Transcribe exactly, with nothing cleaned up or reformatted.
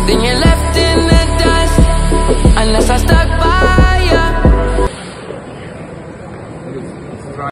then you're left in the dust. Unless I stuck by